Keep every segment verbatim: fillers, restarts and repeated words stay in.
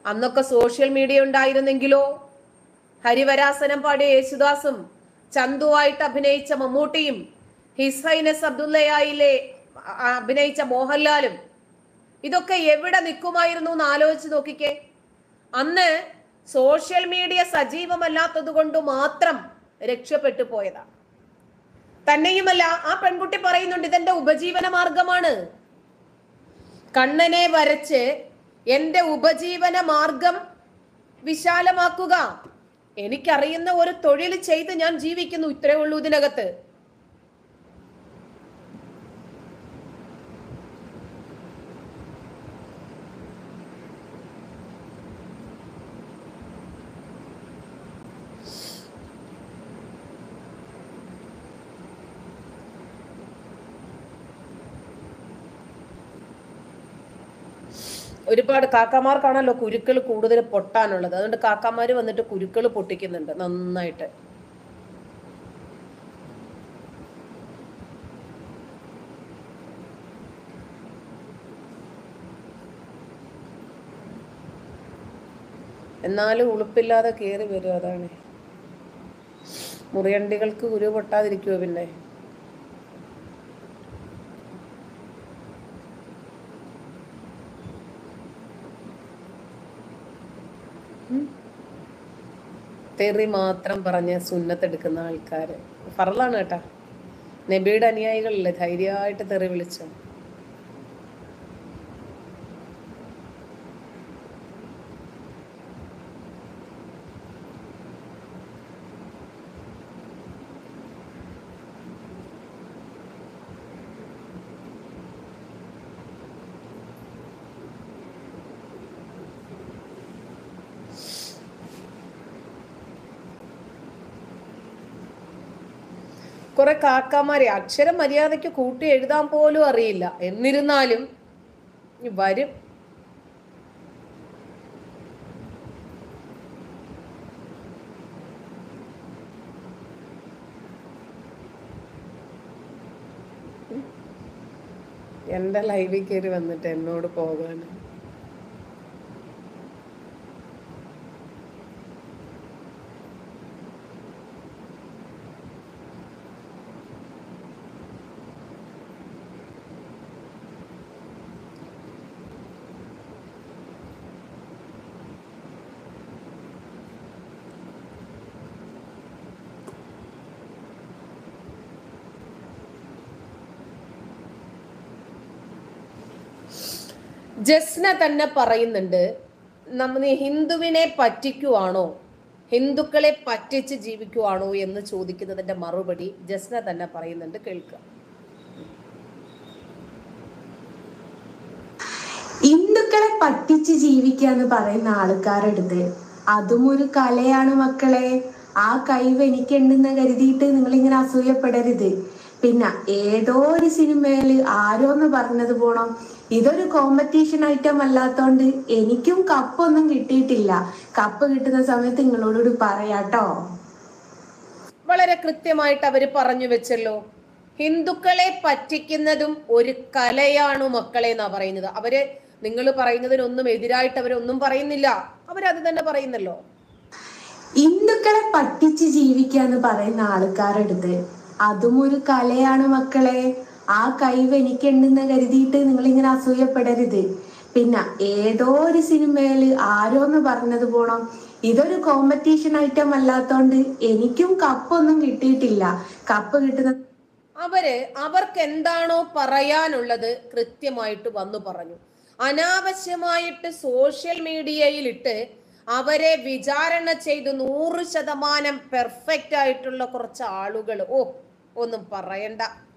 അന്നൊക്കെ social media ഉണ്ടായിരുന്നെങ്കിലോ Harivarasanam പാടിയ യേശുദാസും ചന്തുവായിട്ട് അഭിനയിച്ച മമ്മൂട്ടിയും ഹിസ് ഹൈനസ് അബ്ദുള്ളയായിലെ അഭിനയിച്ച മോഹൻലാലും ഇതൊക്കെ എവിടെ നിൽക്കുമായിരുന്നു എന്ന് ആലോചിച്ച് നോക്കിക്കേ. അന്ന് സോഷ്യൽ മീഡിയ സജീവമല്ലാത്തത് കൊണ്ട് മാത്രം രക്ഷപ്പെട്ടു പോയതാണ്. തന്നെയുമല്ല, ആ പെൺകുട്ടി പറയുന്നുണ്ട് ഇതെന്റെ ഉപജീവന മാർഗമാണ്. കണ്ണനെ വരച്ച് എന്റെ ഉപജീവന മാർഗം വിശാലമാക്കുക, എനിക്കറിയുന്ന ഒരു തൊഴിൽ ചെയ്ത് ഞാൻ ജീവിക്കുന്നു, ഇത്രേ ഉള്ളൂ ഇതിനകത്ത്. ഒരുപാട് കാക്കമാർക്കാണല്ലോ കുരുക്കൾ കൂടുതൽ പൊട്ടാനുള്ളത്. അതുകൊണ്ട് കാക്കമാര് വന്നിട്ട് കുരുക്കൾ പൊട്ടിക്കുന്നുണ്ട് നന്നായിട്ട്. എന്നാലും ഉളുപ്പില്ലാതെ കയറി വരും. അതാണ് മുറിയണ്ടികൾക്ക് കുരു പൊട്ടാതിരിക്കുവോ പിന്നെ? തെറി മാത്രം പറഞ്ഞ് സുന്നത്തെടുക്കുന്ന ആൾക്കാര് ഫറലാണ് കേട്ടാ. നബിയുടെ അനുയായികളല്ലേ ധൈര്യമായിട്ട് തെറി വിളിച്ചു. കുറെ കാക്കാമാരെ അക്ഷരം മര്യാദയ്ക്ക് കൂട്ടി എഴുതാൻ പോലും അറിയില്ല. എന്നിരുന്നാലും വരും. എന്റെ ലൈവിൽ കയറി വന്നിട്ട് എന്നോട് പോകാന് ജസ്ന തന്നെ പറയുന്നുണ്ട്, നമ്മൾ ഹിന്ദുവിനെ പറ്റിക്കുവാണോ, ഹിന്ദുക്കളെ പറ്റിച്ച് ജീവിക്കുവാണോ എന്ന് ചോദിക്കുന്നതിന്റെ മറുപടി ജസ്ന തന്നെ പറയുന്നുണ്ട്. കേൾക്കുക. ഹിന്ദുക്കളെ പറ്റിച്ച് ജീവിക്കാന്ന് പറയുന്ന ആൾക്കാരെടുത്ത് അതും ഒരു കലയാണ് മക്കളെ. ആ കഴിവ് എനിക്കുണ്ടെന്ന് കരുതിയിട്ട് നിങ്ങളിങ്ങനെ അസൂയപ്പെടരുത്. പിന്നെ ഏതോ ഒരു സിനിമയില് ആരോന്ന് പറഞ്ഞത് പോണം, ഇതൊരു കോമ്പറ്റീഷൻ ഐറ്റം അല്ലാത്തോണ്ട് എനിക്കും കപ്പൊന്നും കിട്ടിയിട്ടില്ല. കപ്പ് കിട്ടുന്ന സമയത്ത് നിങ്ങളോട് പറയാട്ടോ. വളരെ കൃത്യമായിട്ട് അവര് പറഞ്ഞു വെച്ചല്ലോ. ഹിന്ദുക്കളെ പറ്റിക്കുന്നതും ഒരു കലയാണു മക്കളെ എന്നാ പറയുന്നത്. അവര് നിങ്ങൾ പറയുന്നതിനൊന്നും എതിരായിട്ട് അവരൊന്നും പറയുന്നില്ല, അവരത് തന്നെ പറയുന്നല്ലോ. ഹിന്ദുക്കളെ പറ്റിച്ച് ജീവിക്കാന്ന് പറയുന്ന ആൾക്കാരെടുത്ത് അതും ഒരു കലയാണ് മക്കളെ. ആ കഴിവ് എനിക്കുണ്ടെന്ന് കരുതിയിട്ട് നിങ്ങളിങ്ങനെ അസൂയപ്പെടരുത്. പിന്നെ ഏതോ ഒരു സിനിമയില് ആരോന്ന് പറഞ്ഞത് പോണം, ഇതൊരു കോമ്പറ്റീഷൻ ഐറ്റം അല്ലാത്തോണ്ട് എനിക്കും കപ്പൊന്നും കിട്ടിയിട്ടില്ല. കപ്പ് കിട്ടുന്ന അവര് അവർക്ക് എന്താണോ പറയാനുള്ളത് കൃത്യമായിട്ട് വന്നു പറഞ്ഞു. അനാവശ്യമായിട്ട് സോഷ്യൽ മീഡിയയിലിട്ട് അവരെ വിചാരണ ചെയ്ത് നൂറ് ശതമാനം പെർഫെക്റ്റ് ആയിട്ടുള്ള കുറച്ച് ആളുകൾ ഓ ഒന്നും പറയണ്ട.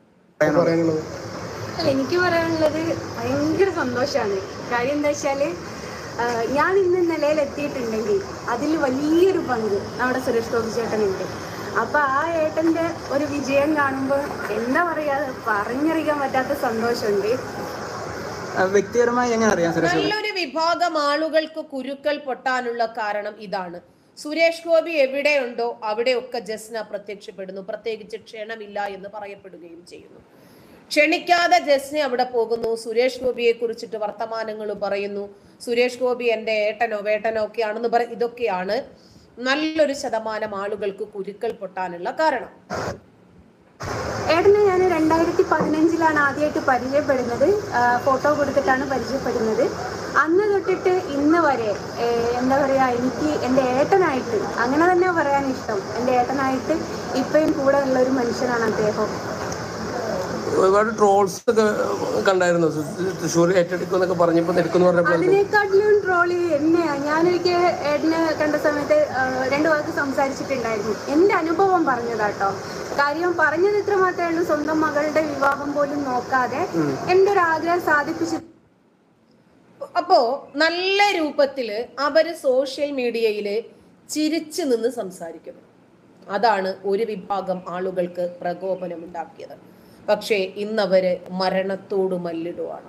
എനിക്ക് പറയാനുള്ളത് ഭയങ്കര സന്തോഷമാണ്. കാര്യം എന്താ വെച്ചാല് ഞാൻ ഇന്ന് നിലയിൽ എത്തിയിട്ടുണ്ടെങ്കിൽ അതിൽ വലിയൊരു പങ്ക് നമ്മുടെ സുരേഷ് ഗോപി ചേട്ടനുണ്ട്. അപ്പൊ ആ ഏട്ടന്റെ ഒരു വിജയം കാണുമ്പോൾ എന്താ പറയാ, പറഞ്ഞറിയാൻ പറ്റാത്ത സന്തോഷമുണ്ട്. വ്യക്തിപരമായി എങ്ങനെ അറിയാം? നല്ലൊരു വിഭാഗം ആളുകൾക്ക് കുരുക്കൾ പൊട്ടാനുള്ള കാരണം ഇതാണ്. സുരേഷ് ഗോപി എവിടെയുണ്ടോ അവിടെയൊക്കെ ജസ്ന പ്രത്യക്ഷപ്പെടുന്നു. പ്രത്യേകിച്ച് ക്ഷണമില്ല എന്ന് പറയപ്പെടുകയും ചെയ്യുന്നു. ക്ഷണിക്കാതെ ജസ്ന അവിടെ പോകുന്നു, സുരേഷ് ഗോപിയെ കുറിച്ചിട്ട് വർത്തമാനങ്ങൾ പറയുന്നു. സുരേഷ് ഗോപി എൻ്റെ ഏട്ടനോ വേട്ടനോ ഒക്കെയാണെന്ന് പറ ഇതൊക്കെയാണ് നല്ലൊരു ശതമാനം ആളുകൾക്ക് കുരുക്കൾ പൊട്ടാനുള്ള കാരണം. ഏട്ടനെ ഞാൻ രണ്ടായിരത്തി പതിനഞ്ചിലാണ് ആദ്യമായിട്ട് പരിചയപ്പെടുന്നത്. ഫോട്ടോ കൊടുത്തിട്ടാണ് പരിചയപ്പെടുന്നത്. അന്ന് തൊട്ടിട്ട് ഇന്ന് വരെ എന്താ പറയുക, എനിക്ക് എൻ്റെ ഏട്ടനായിട്ട് അങ്ങനെ തന്നെ പറയാൻ ഇഷ്ടം. എൻ്റെ ഏട്ടനായിട്ട് ഇപ്പോഴും കൂടെ ഉള്ള ഒരു മനുഷ്യനാണ് അദ്ദേഹം. ഒരുപാട് ട്രോൾസ് ഒക്കെ കണ്ടായിരുന്നു, തൃശ്ശൂർ ഏറ്റെടുക്കുമെന്നൊക്കെ പറഞ്ഞപ്പോൾ എടുക്കുന്നു പറഞ്ഞപ്പോൾ. അതിനേക്കാട്ടിലും ട്രോള് എന്നെയാ. ഞാനൊരിക്കൽ ഏട്ടനെ കണ്ട സമയത്ത് രണ്ടു വാക്ക് സംസാരിച്ചിട്ടുണ്ടായിരുന്നു. എൻ്റെ അനുഭവം പറഞ്ഞതാട്ടോ. കാര്യം പറഞ്ഞത് ഇത്ര മാത്രമേ ഉള്ളൂ, സ്വന്തം മകളുടെ വിവാഹം പോലും നോക്കാതെ എൻ്റെ ഒരു ആഗ്രഹം സാധിപ്പിച്ചു. അപ്പോ നല്ല രൂപത്തില് അവര് സോഷ്യൽ മീഡിയയില് ചിരിച്ചു നിന്ന് സംസാരിക്കുന്നു. അതാണ് ഒരു വിഭാഗം ആളുകൾക്ക് പ്രകോപനം ഉണ്ടാക്കിയത്. പക്ഷേ ഇന്നവര് മരണത്തോട് മല്ലിടുവാണ്.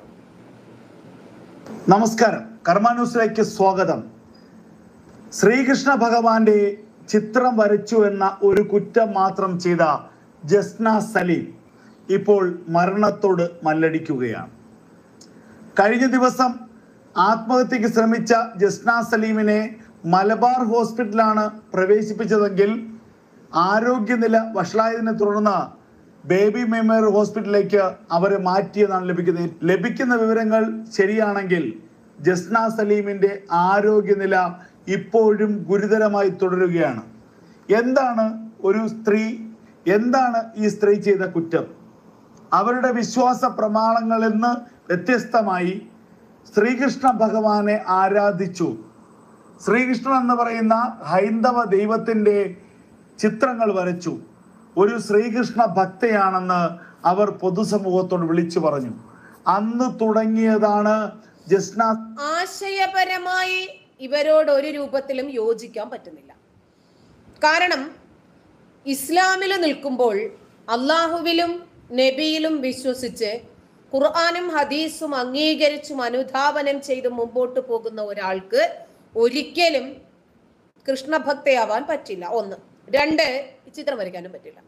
നമസ്കാരം, കർമ്മ ന്യൂസിലേക്ക് സ്വാഗതം. ശ്രീകൃഷ്ണ ഭഗവാന്റെ ചിത്രം വരച്ചു എന്ന ഒരു കുറ്റം മാത്രം ചെയ്ത ജസ്ന സലീം ഇപ്പോൾ മരണത്തോട് മല്ലടിക്കുകയാണ്. കഴിഞ്ഞ ദിവസം ആത്മഹത്യക്ക് ശ്രമിച്ച ജസ്ന സലീമിനെ മലബാർ ഹോസ്പിറ്റലാണ് പ്രവേശിപ്പിച്ചതെങ്കിൽ ആരോഗ്യനില വഷളായതിനെ തുടർന്ന് ബേബി മെമ്മോറിയൽ ഹോസ്പിറ്റലിലേക്ക് അവരെ മാറ്റിയെന്നാണ് ലഭിക്കുന്നത്. ലഭിക്കുന്ന വിവരങ്ങൾ ശരിയാണെങ്കിൽ ജസ്ന സലീമിന്റെ ആരോഗ്യനില ഇപ്പോഴും ഗുരുതരമായി തുടരുകയാണ്. എന്താണ് ഒരു സ്ത്രീ എന്താണ് ഈ സ്ത്രീ ചെയ്ത കുറ്റം? അവരുടെ വിശ്വാസ പ്രമാണങ്ങളിൽ നിന്ന് വ്യത്യസ്തമായി ശ്രീകൃഷ്ണ ഭഗവാനെ ആരാധിച്ചു. ശ്രീകൃഷ്ണൻ എന്ന് പറയുന്ന ഹൈന്ദവ ദൈവത്തിന്റെ ചിത്രങ്ങൾ വരച്ചു. ഒരു ശ്രീകൃഷ്ണ ഭക്തയാണെന്ന് അവർ പൊതുസമൂഹത്തോട് വിളിച്ചു പറഞ്ഞു. അന്ന് തുടങ്ങിയതാണ് ജസ്ന. ആശയപരമായി ഇവരോട് ഒരു രൂപത്തിലും യോജിക്കാൻ പറ്റുന്നില്ല. കാരണം ഇസ്ലാമിൽ നിൽക്കുമ്പോൾ അള്ളാഹുവിലും നബിയിലും വിശ്വസിച്ച് ഖുർആനും ഹദീസും അംഗീകരിച്ചും അനുധാവനം ചെയ്ത് മുമ്പോട്ട് പോകുന്ന ഒരാൾക്ക് ഒരിക്കലും കൃഷ്ണഭക്തയാവാൻ പറ്റില്ല. ഒന്ന്. രണ്ട്, ചിത്രം വരയ്ക്കാനും പറ്റില്ല.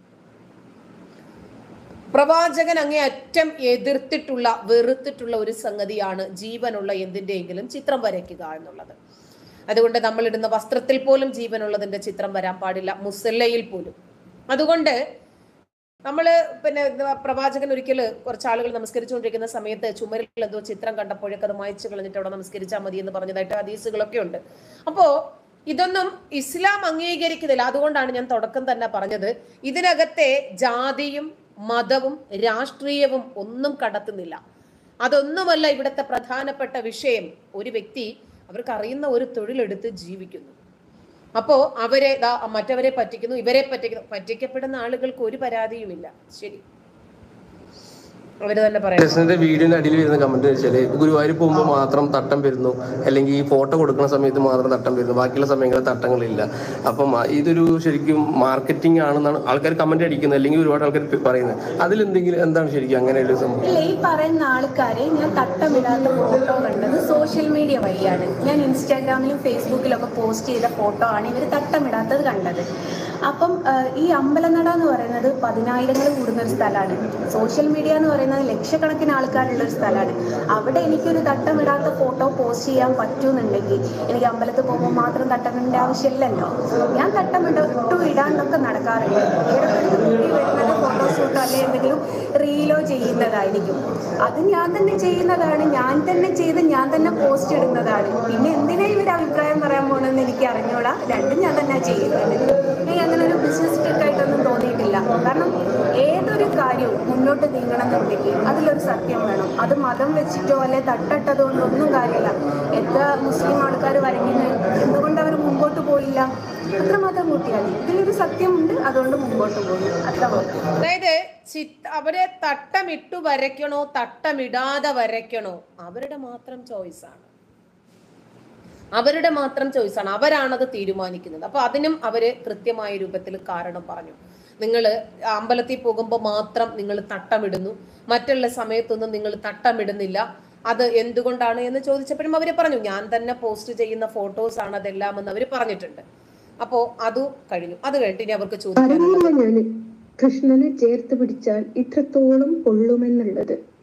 പ്രവാചകൻ അങ്ങേ അറ്റം എതിർത്തിട്ടുള്ള വെറുത്തിട്ടുള്ള ഒരു സംഗതിയാണ് ജീവനുള്ള എന്തിൻ്റെയെങ്കിലും ചിത്രം വരയ്ക്കുക എന്നുള്ളത്. അതുകൊണ്ട് നമ്മൾ ഇടുന്ന വസ്ത്രത്തിൽ പോലും ജീവനുള്ളതിന്റെ ചിത്രം വരാൻ പാടില്ല, മുസല്ലയിൽ പോലും. അതുകൊണ്ട് നമ്മള് പിന്നെ പ്രവാചകൻ ഒരിക്കൽ കുറച്ച് ആളുകൾ നമസ്കരിച്ചുകൊണ്ടിരിക്കുന്ന സമയത്ത് ചുമരിൽ എന്തോ ചിത്രം കണ്ടപ്പോഴേക്ക് അത് മായ്ച്ചു കളഞ്ഞിട്ട് അവിടെ നമസ്കരിച്ചാൽ മതി എന്ന് പറഞ്ഞതായിട്ട് ഹദീസുകളൊക്കെ ഉണ്ട്. അപ്പോ ഇതൊന്നും ഇസ്ലാം അംഗീകരിക്കുന്നില്ല. അതുകൊണ്ടാണ് ഞാൻ തുടക്കം തന്നെ പറഞ്ഞത്, ഇതിനകത്തെ ജാതിയും മതവും രാഷ്ട്രീയവും ഒന്നും കടത്തുന്നില്ല. അതൊന്നുമല്ല ഇവിടുത്തെ പ്രധാനപ്പെട്ട വിഷയം. ഒരു വ്യക്തി അവർക്ക് അറിയുന്ന ഒരു തൊഴിലെടുത്ത് ജീവിക്കുന്നു. അപ്പോ അവരെ മറ്റവരെ പറ്റിക്കുന്നു, ഇവരെ പറ്റിക്കുന്നു. പറ്റിക്കപ്പെടുന്ന ആളുകൾക്ക് ഒരു പരാതിയുമില്ല. ശരി, അവര് തന്നെ പറയാം. വീഡിയോന്റെ അടിയിൽ വരുന്ന കമന്റ് വെച്ചാല് ഗുരുവായൂർ പോകുമ്പോൾ മാത്രം തട്ടം വരുന്നു, അല്ലെങ്കിൽ ഈ ഫോട്ടോ കൊടുക്കുന്ന സമയത്ത് മാത്രം തട്ടം വരുന്നു, ബാക്കിയുള്ള സമയങ്ങളിൽ തട്ടങ്ങളില്ല. അപ്പം ഇതൊരു ശരിക്കും മാർക്കറ്റിംഗ് ആണെന്നാണ് ആൾക്കാർ കമന്റ് അടിക്കുന്നത്, അല്ലെങ്കിൽ ഒരുപാട് ആൾക്കാർ പറയുന്നത്. അതിലെന്തെങ്കിലും എന്താണ് ശരിക്കും അങ്ങനെ ഒരു സംഭവം? ഇല്ല, ഈ പറയുന്ന ആൾക്കാരെ ഞാൻ തട്ടമിടാത്ത ഫോട്ടോ കണ്ടത് സോഷ്യൽ മീഡിയ വഴിയാണ്. ഞാൻ ഇൻസ്റ്റാഗ്രാമിലും ഫേസ്ബുക്കിലൊക്കെ പോസ്റ്റ് ചെയ്ത ഫോട്ടോ ആണ് ഇവർ തട്ടമിടാത്തത് കണ്ടത്. അപ്പം ഈ അമ്പലനട എന്ന് പറയുന്നത് പതിനായിരങ്ങൾ കൂടുന്ന ഒരു സ്ഥലമാണ്. സോഷ്യൽ മീഡിയ എന്ന് പറയുന്നത് ലക്ഷക്കണക്കിന് ആൾക്കാരുള്ള ഒരു സ്ഥലമാണ്. അവിടെ എനിക്കൊരു തട്ടമിടാത്ത ഫോട്ടോ പോസ്റ്റ് ചെയ്യാൻ പറ്റുമെന്നുണ്ടെങ്കിൽ എനിക്ക് അമ്പലത്തിൽ പോകുമ്പോൾ മാത്രം തട്ടമിടേണ്ട ആവശ്യമില്ലല്ലോ. ഞാൻ തട്ടമിട ഇട്ടു ഇടാനൊക്കെ നടക്കാറുണ്ട്. ഇടയ്ക്ക് കൂടി വരുന്നത് ഫോട്ടോഷൂട്ടോ അല്ലെങ്കിൽ എന്തെങ്കിലും റീലോ ചെയ്യുന്നതായിരിക്കും. അത് ഞാൻ തന്നെ ചെയ്യുന്നതാണ്, ഞാൻ തന്നെ ചെയ്ത് ഞാൻ തന്നെ പോസ്റ്റ് ഇടുന്നതാണ്. പിന്നെ എന്തിനാ ഇവർ അഭിപ്രായം പറയാൻ പോകണമെന്ന് എനിക്ക് അറിഞ്ഞൂടാ. രണ്ടും ഞാൻ തന്നെ ചെയ്യുന്നത്. എനിക്ക് അങ്ങനെ ഒരു ബിസിനസ് ട്രിക്കായിട്ടൊന്നും തോന്നിയിട്ടില്ല. കാരണം ഏതൊരു കാര്യവും മുന്നോട്ട് നീങ്ങണമെന്നുണ്ടെങ്കിൽ അതിലൊരു സത്യം വേണം. അത് മതം വെച്ചിട്ടോ അല്ലെ തട്ടട്ടത് കൊണ്ടൊന്നും കാര്യമില്ല. എത്ര മുസ്ലിം ആൾക്കാർ വരയ്ക്കുന്നത്, എന്തുകൊണ്ട് അവർ മുമ്പോട്ട് പോയില്ല? അത്ര മതം കൂട്ടിയാൽ ഇതിലൊരു സത്യമുണ്ട്, അതുകൊണ്ട് മുമ്പോട്ട് പോകും. അത്ര മതി. അതായത് അവരെ തട്ടമിട്ടു വരയ്ക്കണോ തട്ടമിടാതെ വരയ്ക്കണോ അവരുടെ മാത്രം ചോയ്സാണ്. അവരുടെ മാത്രം ചോയ്സാണ്. അവരാണത് തീരുമാനിക്കുന്നത്. അപ്പൊ അതിനും അവര് കൃത്യമായ രൂപത്തിൽ കാരണം പറഞ്ഞു. നിങ്ങൾ അമ്പലത്തിൽ പോകുമ്പോൾ മാത്രം നിങ്ങൾ തട്ടമിടുന്നു, മറ്റുള്ള സമയത്തൊന്നും നിങ്ങൾ തട്ടമിടുന്നില്ല. അത് എന്തുകൊണ്ടാണ് എന്ന് ചോദിച്ചപ്പോഴും അവര് പറഞ്ഞു, ഞാൻ തന്നെ പോസ്റ്റ് ചെയ്യുന്ന ഫോട്ടോസ് ആണ് അതെല്ലാം എന്ന് അവര് പറഞ്ഞിട്ടുണ്ട്. അപ്പോ അത് കഴിഞ്ഞു. അത് കഴിഞ്ഞിട്ട് ഇനി അവർക്ക് ചോദിക്കാൻ കൃഷ്ണനെ ചേർത്ത് പിടിച്ചാൽ ഇത്രത്തോളം കൊള്ളുമെന്നുള്ളത്.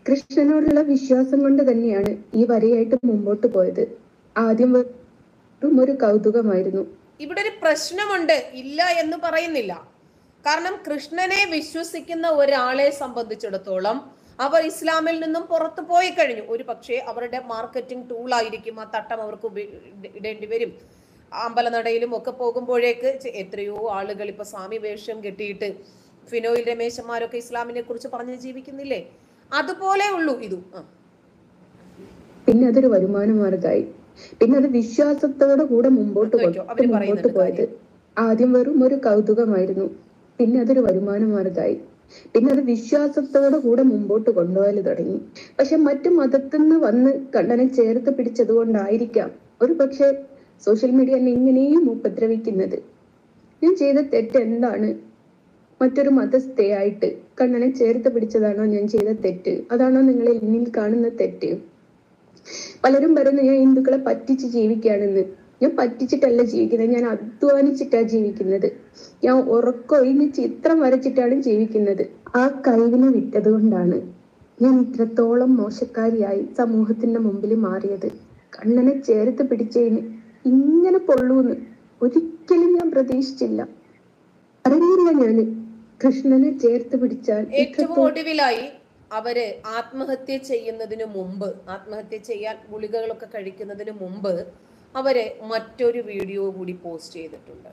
കൃഷ്ണനോടുള്ള വിശ്വാസം കൊണ്ട് തന്നെയാണ് ഈ വരയായിട്ട് മുമ്പോട്ട് പോയത്. ആദ്യം വെറും ഒരു കൗതുകമായിരുന്നു. ഇവിടെ ഒരു പ്രശ്നമുണ്ട്, ഇല്ല എന്ന് പറയുന്നില്ല. കാരണം കൃഷ്ണനെ വിശ്വസിക്കുന്ന ഒരാളെ സംബന്ധിച്ചിടത്തോളം അവർ ഇസ്ലാമിൽ നിന്നും പുറത്തു പോയി കഴിഞ്ഞു. ഒരു പക്ഷേ അവരുടെ മാർക്കറ്റിംഗ് ടൂൾ ആയിരിക്കും ആ തട്ടം അവർക്ക് ഇടേണ്ടി വരും. അമ്പലനടയിലും ഒക്കെ പോകുമ്പോഴേക്ക് എത്രയോ ആളുകൾ ഇപ്പൊ സ്വാമി വേഷം കെട്ടിയിട്ട് ഫിനോയിൽ രമേശന്മാരൊക്കെ ഇസ്ലാമിനെ കുറിച്ച് പറഞ്ഞ് ജീവിക്കുന്നില്ലേ? അതുപോലെ ഉള്ളൂ ഇതും. പിന്നെ അതൊരു വരുമാന മാർഗമായി. പിന്നെ അത് വിശ്വാസത്തോടെ കൂടെ മുമ്പോട്ട് മുമ്പോട്ട് പോയത്. ആദ്യം വെറും ഒരു കൗതുകമായിരുന്നു, പിന്നെ അതൊരു വരുമാന മാർഗമായി. പിന്നെ അത് വിശ്വാസത്തോടെ കൂടെ മുമ്പോട്ട് കൊണ്ടുപോയാൽ തുടങ്ങി. പക്ഷെ മറ്റു മതത്തിൽ നിന്ന് വന്ന് കണ്ണനെ ചേർത്ത് പിടിച്ചത് കൊണ്ടായിരിക്കാം ഒരു പക്ഷെ സോഷ്യൽ മീഡിയ എന്നെ ഇങ്ങനെയും ഉപദ്രവിക്കുന്നത്. ഞാൻ ചെയ്ത തെറ്റ് എന്താണ്? മറ്റൊരു മതസ്ഥയായിട്ട് കണ്ണനെ ചേർത്ത് പിടിച്ചതാണോ ഞാൻ ചെയ്ത തെറ്റ്? അതാണോ നിങ്ങൾ എന്നിൽ കാണുന്ന തെറ്റ്? പലരും പറയുന്നു ഞാൻ ഹിന്ദുക്കളെ പറ്റിച്ച് ജീവിക്കുകയാണെന്ന്. ഞാൻ പറ്റിച്ചിട്ടല്ല ജീവിക്കുന്നത്, ഞാൻ അധ്വാനിച്ചിട്ടാണ് ജീവിക്കുന്നത്. ഞാൻ ഉറക്കൊഴിഞ്ഞ് ചിത്രം വരച്ചിട്ടാണ് ജീവിക്കുന്നത്. ആ കഴിവിനെ വിട്ടത് കൊണ്ടാണ് ഞാൻ ഇത്രത്തോളം മോശക്കാരിയായി സമൂഹത്തിന്റെ മുമ്പിൽ മാറിയത്. കണ്ണനെ ചേർത്ത് പിടിച്ചതിന് ഇങ്ങനെ പൊള്ളൂന്ന് ഒരിക്കലും ഞാൻ പ്രതീക്ഷിച്ചില്ല. അറിഞ്ഞില്ല ഞാന് കൃഷ്ണനെ ചേർത്ത് പിടിച്ചാൽ. ഏറ്റവും ഒടുവിലായി അവര് ആത്മഹത്യ ചെയ്യുന്നതിന് മുമ്പ്, ആത്മഹത്യ ചെയ്യാൻ ഗുളികകളൊക്കെ കഴിക്കുന്നതിന് മുമ്പ് അവര് മറ്റൊരു വീഡിയോ കൂടി പോസ്റ്റ് ചെയ്തിട്ടുണ്ട്.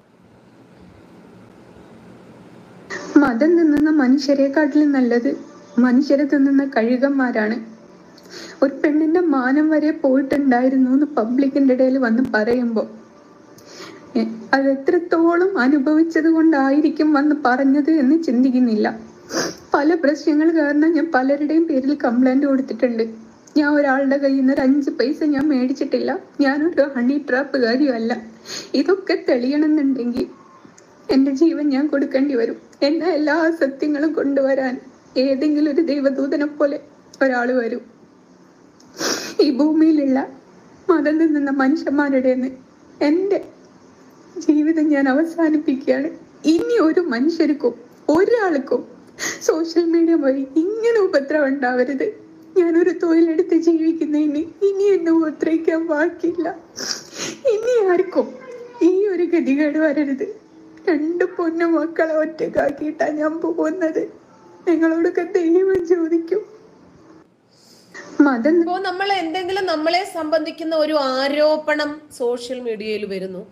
മതം തിന്നുന്ന മനുഷ്യരെക്കാട്ടിലും നല്ലത് മനുഷ്യരെ തിന്നുന്ന കഴുകന്മാരാണ്. ഒരു പെണ്ണിന്റെ മാനം വരെ പോയിട്ടുണ്ടായിരുന്നു എന്ന് പബ്ലിക്കിന്റെ ഇടയിൽ വന്ന് പറയുമ്പോ അത് എത്രത്തോളം അനുഭവിച്ചത് കൊണ്ടായിരിക്കും വന്ന് പറഞ്ഞത് എന്ന് ചിന്തിക്കുന്നില്ല. പല പ്രശ്നങ്ങൾ കാരണം ഞാൻ പലരുടെയും പേരിൽ കംപ്ലൈന്റ് കൊടുത്തിട്ടുണ്ട്. ഞാൻ ഒരാളുടെ കയ്യിൽ നിന്ന് ഒരു അഞ്ച് പൈസ ഞാൻ മേടിച്ചിട്ടില്ല. ഞാനൊരു ഹണി ട്രാപ്പുകാരിയും അല്ല. ഇതൊക്കെ തെളിയണമെന്നുണ്ടെങ്കിൽ എന്റെ ജീവൻ ഞാൻ കൊടുക്കേണ്ടി വരും. എന്നെ എല്ലാ സത്യങ്ങളും കൊണ്ടുവരാൻ ഏതെങ്കിലും ഒരു ദൈവദൂതനെ പോലെ ഒരാൾ വരും. ഈ ഭൂമിയിലുള്ള മതം നിന്ന മനുഷ്യന്മാരുടെ എന്റെ ജീവിതം ഞാൻ അവസാനിപ്പിക്കുകയാണ്. ഇനി ഒരു മനുഷ്യർക്കും ഒരാൾക്കും സോഷ്യൽ മീഡിയ വഴി ഇങ്ങനെ ഉപദ്രവം ഉണ്ടാവരുത്. ഞാനൊരു തൊഴിലെടുത്ത് ജീവിക്കുന്നതിന് ഇനി എന്നെ ഉപദ്രവിക്കാൻ ബാക്കിയില്ല. ഇനി ആർക്കും ഈ ഒരു ഗതികേട് വരരുത്. രണ്ട് പൊന്നു മക്കളെ ഒറ്റക്കാക്കിയിട്ടാ ഞാൻ പോകുന്നത്. നിങ്ങളോടൊക്കെ ദൈവം ചോദിക്കും. മതം ഇപ്പോ നമ്മൾ എന്തെങ്കിലും നമ്മളെ സംബന്ധിക്കുന്ന ഒരു ആരോപണം സോഷ്യൽ മീഡിയയിൽ വരുന്നു,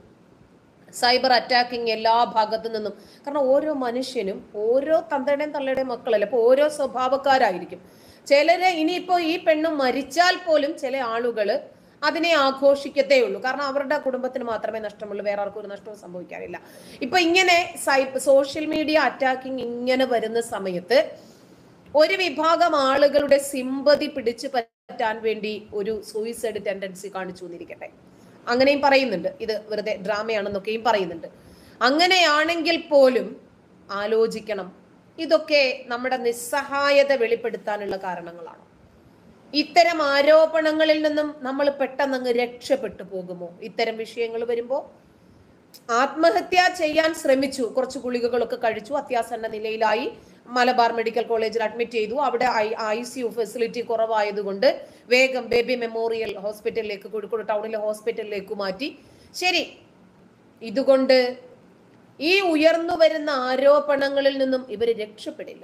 സൈബർ അറ്റാക്കിങ് എല്ലാ ഭാഗത്തു നിന്നും. കാരണം ഓരോ മനുഷ്യനും ഓരോ തന്തയുടെയും തള്ളയുടെയും മക്കളല്ലേ, അപ്പൊ ഓരോ സ്വഭാവക്കാരായിരിക്കും. ചിലര് ഇനിയിപ്പോ ഈ പെണ്ണ് മരിച്ചാൽ പോലും ചില ആളുകള് അതിനെ ആഘോഷിക്കത്തേ ഉള്ളൂ. കാരണം അവരുടെ കുടുംബത്തിന് മാത്രമേ നഷ്ടമുള്ളൂ, വേറെ ആർക്കും ഒരു നഷ്ടവും സംഭവിക്കാറില്ല. ഇപ്പൊ ഇങ്ങനെ സോഷ്യൽ മീഡിയ അറ്റാക്കിങ് ഇങ്ങനെ വരുന്ന സമയത്ത് ഒരു വിഭാഗം ആളുകളുടെ സിമ്പതി പിടിച്ചു പറ്റാൻ വേണ്ടി ഒരു സൂയിസൈഡ് ടെൻഡൻസി കാണിച്ചു എന്നിരിക്കട്ടെ, അങ്ങനെയും പറയുന്നുണ്ട്. ഇത് വെറുതെ ഡ്രാമയാണെന്നൊക്കെയും പറയുന്നുണ്ട്. അങ്ങനെയാണെങ്കിൽ പോലും ആലോചിക്കണം, ഇതൊക്കെ നമ്മുടെ നിസ്സഹായത വെളിപ്പെടുത്താനുള്ള കാരണങ്ങളാണ്. ഇത്തരം ആരോപണങ്ങളിൽ നിന്നും നമ്മൾ പെട്ടെന്ന് അങ്ങ് രക്ഷപ്പെട്ടു പോകുമോ? ഇത്തരം വിഷയങ്ങൾ വരുമ്പോൾ ആത്മഹത്യ ചെയ്യാൻ ശ്രമിച്ചു, കുറച്ച് ഗുളികകളൊക്കെ കഴിച്ചു, അത്യാസന്ന നിലയിലായി, മലബാർ മെഡിക്കൽ കോളേജിൽ അഡ്മിറ്റ് ചെയ്തു. അവിടെ ഐ സി യു ഫെസിലിറ്റി കുറവായതുകൊണ്ട് വേഗം ബേബി മെമ്മോറിയൽ ഹോസ്പിറ്റലിലേക്ക്, കോഴിക്കോട് ടൗണിലെ ഹോസ്പിറ്റലിലേക്ക് മാറ്റി. ശരി, ഇതുകൊണ്ട് ഈ ഉയർന്നു വരുന്ന ആരോപണങ്ങളിൽ നിന്നും ഇവർ രക്ഷപ്പെടില്ല.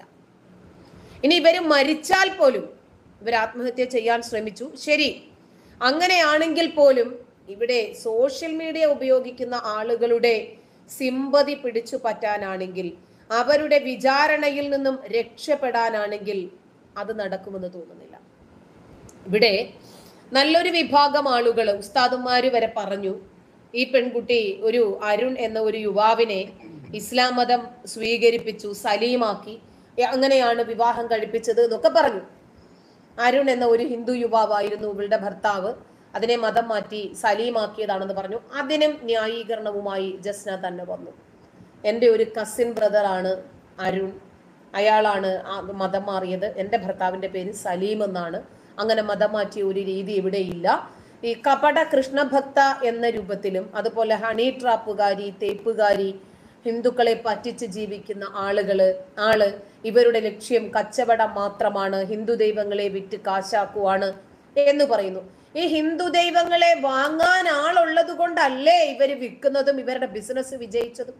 ഇനി ഇവർ മരിച്ചാൽ പോലും ഇവർ ആത്മഹത്യ ചെയ്യാൻ ശ്രമിച്ചു. ശരി, അങ്ങനെയാണെങ്കിൽ പോലും ഇവിടെ സോഷ്യൽ മീഡിയ ഉപയോഗിക്കുന്ന ആളുകളുടെ സിമ്പതി പിടിച്ചു പറ്റാനാണെങ്കിൽ, അവരുടെ വിചാരണയിൽ നിന്നും രക്ഷപ്പെടാനാണെങ്കിൽ അത് നടക്കുമെന്ന് തോന്നുന്നില്ല. ഇവിടെ നല്ലൊരു വിഭാഗം ആളുകൾ, ഉസ്താദുമാര് വരെ പറഞ്ഞു, ഈ പെൺകുട്ടി ഒരു അരുൺ എന്ന ഒരു യുവാവിനെ ഇസ്ലാം മതം സ്വീകരിപ്പിച്ചു, സലീമാക്കി, അങ്ങനെയാണ് വിവാഹം കഴിപ്പിച്ചത് എന്നൊക്കെ പറഞ്ഞു. അരുൺ എന്ന ഒരു ഹിന്ദു യുവാവായിരുന്നു ഇവളുടെ ഭർത്താവ്, അതിനെ മതം മാറ്റി സലീമാക്കിയതാണെന്ന് പറഞ്ഞു. അതിനും ന്യായീകരണവുമായി ജസ്ന തന്നെ വന്നു. എൻ്റെ ഒരു കസിൻ ബ്രദറാണ് അരുൺ, അയാളാണ് മതം മാറിയത്, എൻ്റെ ഭർത്താവിൻ്റെ പേര് സലീം എന്നാണ്, അങ്ങനെ മതം മാറ്റിയ ഒരു രീതി ഇവിടെയില്ല. ഈ കപട കൃഷ്ണഭക്ത എന്ന രൂപത്തിലും അതുപോലെ ഹണി ട്രാപ്പുകാരി, തേപ്പുകാരി, ഹിന്ദുക്കളെ പറ്റിച്ച് ജീവിക്കുന്ന ആളുകള് ആള് ഇവരുടെ ലക്ഷ്യം കച്ചവടം മാത്രമാണ്, ഹിന്ദു ദൈവങ്ങളെ വിറ്റ് കാശാക്കുവാണ് എന്ന് പറയുന്നു. ഈ ഹിന്ദു ദൈവങ്ങളെ വാങ്ങാൻ ആളുള്ളത് കൊണ്ടല്ലേ ഇവര് വിൽക്കുന്നതും ഇവരുടെ ബിസിനസ് വിജയിച്ചതും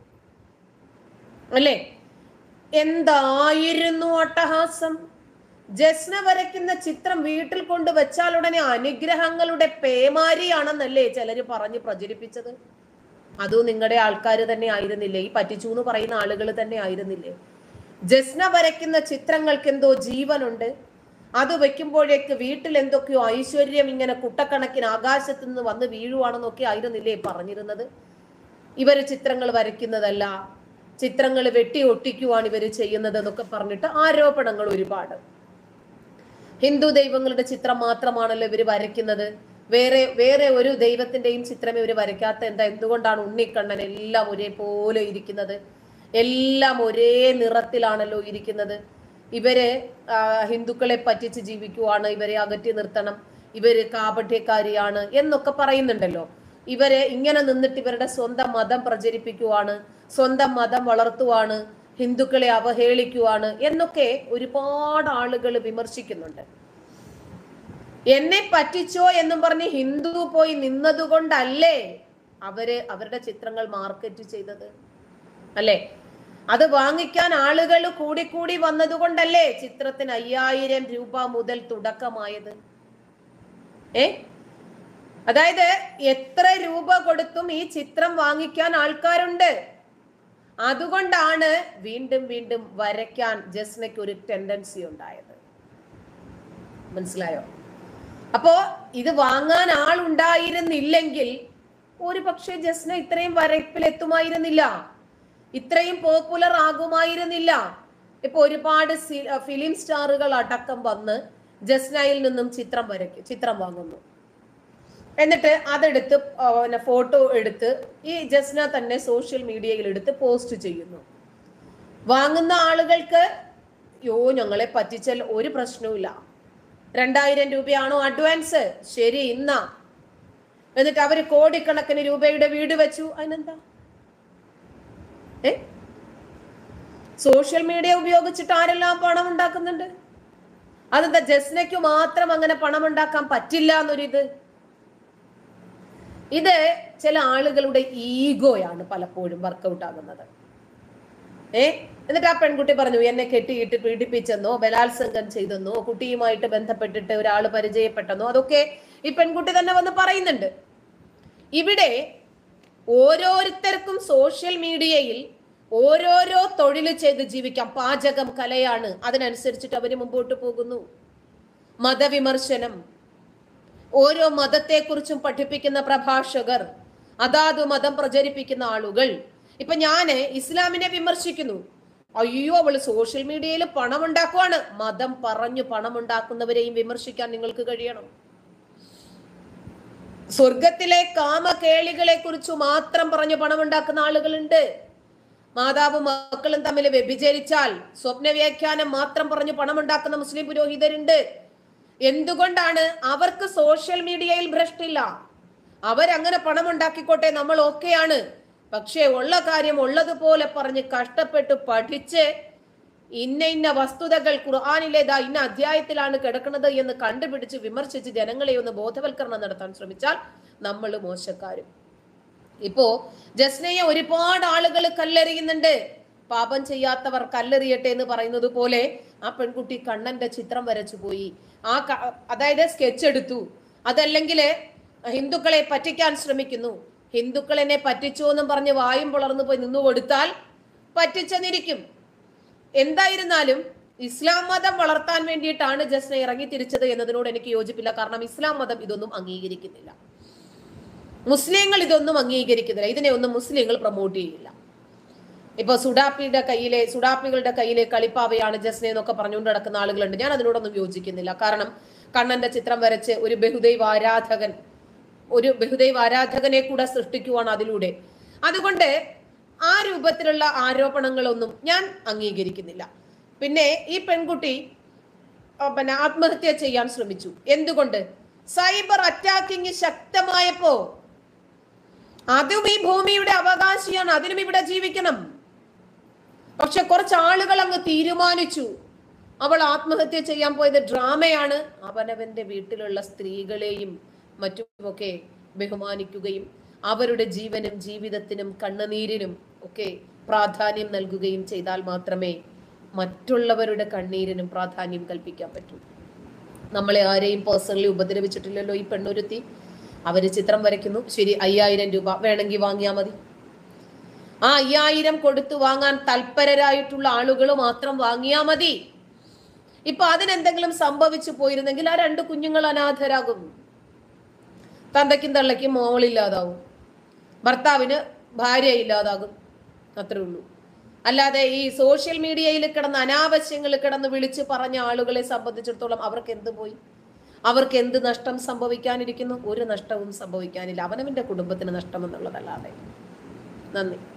അല്ലേ? എന്തായിരുന്നു അട്ടഹാസം! ജസ്ന വരയ്ക്കുന്ന ചിത്രം വീട്ടിൽ കൊണ്ട് വെച്ചാൽ ഉടനെ അനുഗ്രഹങ്ങളുടെ പേമാരിയാണെന്നല്ലേ ചിലര് പറഞ്ഞ് പ്രചരിപ്പിച്ചത്? അതും നിങ്ങളുടെ ആൾക്കാർ തന്നെ ആയിരുന്നില്ലേ? ഈ പറ്റിച്ചു എന്ന് പറയുന്ന ആളുകൾ തന്നെ ആയിരുന്നില്ലേ? ജസ്ന വരയ്ക്കുന്ന ചിത്രങ്ങൾക്ക് എന്തോ ജീവനുണ്ട്, അത് വെക്കുമ്പോഴേക്ക് വീട്ടിൽ എന്തൊക്കെയോ ഐശ്വര്യം ഇങ്ങനെ കുട്ടക്കണക്കിന് ആകാശത്ത് നിന്ന് വന്ന് വീഴുവാണെന്നൊക്കെ ആയിരുന്നില്ലേ പറഞ്ഞിരുന്നത്? ഇവര് ചിത്രങ്ങൾ വരയ്ക്കുന്നതല്ല, ചിത്രങ്ങൾ വെട്ടി ഒട്ടിക്കുവാണ് ഇവര് ചെയ്യുന്നത് എന്നൊക്കെ പറഞ്ഞിട്ട് ആരോപണങ്ങൾ ഒരുപാട്. ഹിന്ദു ദൈവങ്ങളുടെ ചിത്രം മാത്രമാണല്ലോ ഇവര് വരയ്ക്കുന്നത്, വേറെ വേറെ ഒരു ദൈവത്തിന്റെയും ചിത്രമേ ഇവര് വരയ്ക്കാത്ത എന്താ? എന്തുകൊണ്ടാണ് ഉണ്ണിക്കണ്ണൻ എല്ലാം ഒരേപോലെ ഇരിക്കുന്നത്? എല്ലാം ഒരേ നിറത്തിലാണല്ലോ ഇരിക്കുന്നത്. ഇവര് ഹിന്ദുക്കളെ പറ്റിച്ച് ജീവിക്കുവാണ്, ഇവരെ അകറ്റി നിർത്തണം, ഇവര് കാപട്യക്കാരിയാണ് എന്നൊക്കെ പറയുന്നുണ്ടല്ലോ. ഇവര് ഇങ്ങനെ നിന്നിട്ട് ഇവരുടെ സ്വന്തം മതം പ്രചരിപ്പിക്കുവാണ്, സ്വന്തം മതം വളർത്തുവാണ്, ഹിന്ദുക്കളെ അവഹേളിക്കുവാണ് എന്നൊക്കെ ഒരുപാട് ആളുകൾ വിമർശിക്കുന്നുണ്ട്. എന്നെ പറ്റിച്ചോ എന്നും പറഞ്ഞ് ഹിന്ദു പോയി നിന്നതുകൊണ്ടല്ലേ അവര് അവരുടെ ചിത്രങ്ങൾ മാർക്കറ്റ് ചെയ്തത് അല്ലേ? അത് വാങ്ങിക്കാൻ ആളുകൾ കൂടി കൂടി വന്നതുകൊണ്ടല്ലേ ചിത്രത്തിന് അയ്യായിരം രൂപ മുതൽ തുടക്കമായത്? ഏ അതായത് എത്ര രൂപ കൊടുത്തും ഈ ചിത്രം വാങ്ങിക്കാൻ ആൾക്കാരുണ്ട്. അതുകൊണ്ടാണ് വീണ്ടും വീണ്ടും വരയ്ക്കാൻ ജസ്നയ്ക്ക് ഒരു ടെൻഡൻസി ഉണ്ടായത്. മനസ്സിലായോ? അപ്പോ ഇത് വാങ്ങാൻ ആളുണ്ടായിരുന്നില്ലെങ്കിൽ ഒരു പക്ഷേ ജസ്ന ഇത്രയും വരപ്പിൽ എത്തുമായിരുന്നില്ല, ഇത്രയും പോപ്പുലർ ആകുമായിരുന്നില്ല. ഇപ്പൊ ഒരുപാട് ഫിലിം സ്റ്റാറുകൾ അടക്കം വന്ന് ജസ്നയിൽ നിന്നും ചിത്രം വരയ്ക്കും, ചിത്രം വാങ്ങുന്നു. എന്നിട്ട് അതെടുത്ത് ഫോട്ടോ എടുത്ത് ഈ ജസ്ന തന്നെ സോഷ്യൽ മീഡിയയിൽ എടുത്ത് പോസ്റ്റ് ചെയ്യുന്നു. വാങ്ങുന്ന ആളുകൾക്ക് യോ ഞങ്ങളെ പറ്റിച്ചാൽ ഒരു പ്രശ്നവുമില്ല, രണ്ടായിരം രൂപയാണോ അഡ്വാൻസ്, ശരി ഇന്നാ. എന്നിട്ട് അവര് കോടിക്കണക്കിന് രൂപയുടെ വീട് വെച്ചു. അതിനെന്താ? ഏ സോഷ്യൽ മീഡിയ ഉപയോഗിച്ചിട്ട് ആരെല്ലാം പണം ഉണ്ടാക്കുന്നുണ്ട്? അതെന്താ ജസ്നയ്ക്ക് മാത്രം അങ്ങനെ പണം ഉണ്ടാക്കാൻ പറ്റില്ല എന്നൊരിത്? ഇത് ചില ആളുകളുടെ ഈഗോയാണ് പലപ്പോഴും വർക്കൗട്ട് ആകുന്നത്. ഏ എന്നിട്ട് ആ പെൺകുട്ടി പറഞ്ഞു എന്നെ കെട്ടിയിട്ട് പീഡിപ്പിച്ചെന്നോ ബലാത്സംഗം ചെയ്തെന്നോ കുട്ടിയുമായിട്ട് ബന്ധപ്പെട്ടിട്ട് ഒരാൾ പരിചയപ്പെട്ടെന്നോ അതൊക്കെ ഈ പെൺകുട്ടി തന്നെ വന്ന് പറയുന്നുണ്ട്. ഇവിടെ ഓരോരുത്തർക്കും സോഷ്യൽ മീഡിയയിൽ ഓരോരോ തൊഴിൽ ചെയ്ത് ജീവിക്കാം. പാചകം കലയാണ്, അതിനനുസരിച്ചിട്ട് അവര് മുമ്പോട്ട് പോകുന്നു. മതവിമർശനം, ഓരോ മതത്തെക്കുറിച്ചും പഠിപ്പിക്കുന്ന പ്രഭാഷകർ, അതാത് മതം പ്രചരിപ്പിക്കുന്ന ആളുകൾ. ഇപ്പൊ ഞാന് ഇസ്ലാമിനെ വിമർശിക്കുന്നു, അയ്യോ അവള് സോഷ്യൽ മീഡിയയിൽ പണം ഉണ്ടാക്കുവാണ്. മതം പറഞ്ഞു പണം ഉണ്ടാക്കുന്നവരെയും വിമർശിക്കാൻ നിങ്ങൾക്ക് കഴിയണം. സ്വർഗത്തിലെ കാമകേളികളെ കുറിച്ച് മാത്രം പറഞ്ഞു പണം ഉണ്ടാക്കുന്ന ആളുകളുണ്ട്. മാതാവും മക്കളും തമ്മിൽ വ്യഭിചരിച്ചാൽ സ്വപ്ന വ്യാഖ്യാനം മാത്രം പറഞ്ഞു പണം ഉണ്ടാക്കുന്ന മുസ്ലിം പുരോഹിതരുണ്ട്. എന്തുകൊണ്ടാണ്? അവർക്ക് സോഷ്യൽ മീഡിയയിൽ ഭ്രഷ്ടില്ല, അവരങ്ങനെ പണം ഉണ്ടാക്കിക്കോട്ടെ, നമ്മൾ ഓക്കെയാണ്. പക്ഷേ ഉള്ള കാര്യം ഉള്ളതുപോലെ പറഞ്ഞ് കഷ്ടപ്പെട്ട് പഠിച്ച് ഇന്ന ഇന്ന വസ്തുതകൾ ഖുർആനിലേതാ ഇന്ന അധ്യായത്തിലാണ് കിടക്കുന്നത് എന്ന് കണ്ടുപിടിച്ച് വിമർശിച്ച് ജനങ്ങളെ ഒന്ന് ബോധവൽക്കരണം നടത്താൻ ശ്രമിച്ചാൽ നമ്മൾ മോശക്കാരും. ഇപ്പോ ജസ്നയെ ഒരുപാട് ആളുകൾ കല്ലെറിയുന്നുണ്ട്. പാപം ചെയ്യാത്തവർ കല്ലെറിയട്ടെ എന്ന് പറയുന്നത് പോലെ ആ പെൺകുട്ടി കണ്ണന്റെ ചിത്രം വരച്ചു പോയി, ആ അതായത് സ്കെച്ച് എടുത്തു. അതല്ലെങ്കിൽ ഹിന്ദുക്കളെ പറ്റിക്കാൻ ശ്രമിക്കുന്നു. ഹിന്ദുക്കളെന്നെ പറ്റിച്ചു എന്നും പറഞ്ഞ് വായും പുളർന്നു പോയി നിന്നു കൊടുത്താൽ പറ്റിച്ചെന്നിരിക്കും. എന്തായിരുന്നാലും ഇസ്ലാം മതം വളർത്താൻ വേണ്ടിയിട്ടാണ് ജസ്ന ഇറങ്ങി തിരിച്ചത് എന്നതിനോട് എനിക്ക് യോജിപ്പില്ല. കാരണം ഇസ്ലാം മതം ഇതൊന്നും അംഗീകരിക്കുന്നില്ല, മുസ്ലിങ്ങൾ ഇതൊന്നും അംഗീകരിക്കുന്നില്ല, ഇതിനെ ഒന്നും മുസ്ലിങ്ങൾ പ്രൊമോട്ട് ചെയ്യില്ല. ഇപ്പൊ സുഡാപ്പിയുടെ കയ്യിലെ സുഡാപ്പികളുടെ കയ്യിലെ കളിപ്പാവയാണ് ജസ്ന എന്നൊക്കെ പറഞ്ഞുകൊണ്ട് നടക്കുന്ന ആളുകളുണ്ട്. ഞാൻ അതിനോടൊന്നും യോജിക്കുന്നില്ല. കാരണം കണ്ണന്റെ ചിത്രം വരച്ച് ഒരു ബഹുദൈവ ആരാധകൻ ഒരു ബഹുദൈവ ആരാധകനെ കൂടെ സൃഷ്ടിക്കുവാണ് അതിലൂടെ. അതുകൊണ്ട് ആ രൂപത്തിലുള്ള ആരോപണങ്ങളൊന്നും ഞാൻ അംഗീകരിക്കുന്നില്ല. പിന്നെ ഈ പെൺകുട്ടി പിന്നെ ആത്മഹത്യ ചെയ്യാൻ ശ്രമിച്ചു. എന്തുകൊണ്ട്? സൈബർ അറ്റാക്കിങ് ശക്തമായപ്പോ അതും ഈ ഭൂമിയുടെ അവകാശിയാണ്, അതിനും ഇവിടെ ജീവിക്കണം. പക്ഷെ കുറച്ച് ആളുകൾ അങ്ങ് തീരുമാനിച്ചു അവൾ ആത്മഹത്യ ചെയ്യാൻ പോയത് ഡ്രാമയാണ്. അവനവന്റെ വീട്ടിലുള്ള സ്ത്രീകളെയും മറ്റുമൊക്കെ ബഹുമാനിക്കുകയും അവരുടെ ജീവനും ജീവിതത്തിനും കണ്ണുനീരിനും ഒക്കെ പ്രാധാന്യം നൽകുകയും ചെയ്താൽ മാത്രമേ മറ്റുള്ളവരുടെ കണ്ണീരിനും പ്രാധാന്യം കൽപ്പിക്കാൻ പറ്റൂ. നമ്മളെ ആരെയും പേഴ്സണലി ഉപദ്രവിച്ചിട്ടില്ലല്ലോ ഈ പെണ്ണൊരുത്തി. അവര് ചിത്രം വരയ്ക്കുന്നു, ശരി, അയ്യായിരം രൂപ വേണമെങ്കിൽ വാങ്ങിയാൽ മതി. ആ അയ്യായിരം കൊടുത്തു വാങ്ങാൻ തൽപരരായിട്ടുള്ള ആളുകൾ മാത്രം വാങ്ങിയാൽ മതി. ഇപ്പൊ അതിനെന്തെങ്കിലും സംഭവിച്ചു പോയിരുന്നെങ്കിൽ ആ രണ്ട് കുഞ്ഞുങ്ങൾ അനാഥരാകും. തന്തയ്ക്കും തള്ളയ്ക്കും മോളില്ലാതാവും, ഭർത്താവിന് ഭാര്യ ഇല്ലാതാകും. അത്രേ ഉള്ളൂ. അല്ലാതെ ഈ സോഷ്യൽ മീഡിയയിൽ കിടന്ന് അനാവശ്യങ്ങൾ കിടന്ന് വിളിച്ച് പറഞ്ഞ ആളുകളെ സംബന്ധിച്ചിടത്തോളം അവർക്ക് എന്ത് പോയി? അവർക്ക് എന്ത് നഷ്ടം സംഭവിക്കാനിരിക്കുന്നു? ഒരു നഷ്ടവും സംഭവിക്കാനില്ല, അവനവന്റെ കുടുംബത്തിന് നഷ്ടം എന്നുള്ളതല്ലാതെ. നന്ദി.